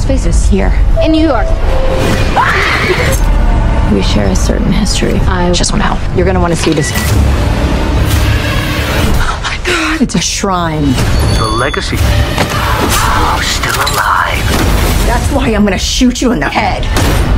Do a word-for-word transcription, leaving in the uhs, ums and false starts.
Ghost faces here in New York. We share a certain history. I just want to help. You're gonna want to see this. Oh my God, it's a shrine. The legacy. Oh, still alive. That's why I'm gonna shoot you in the head.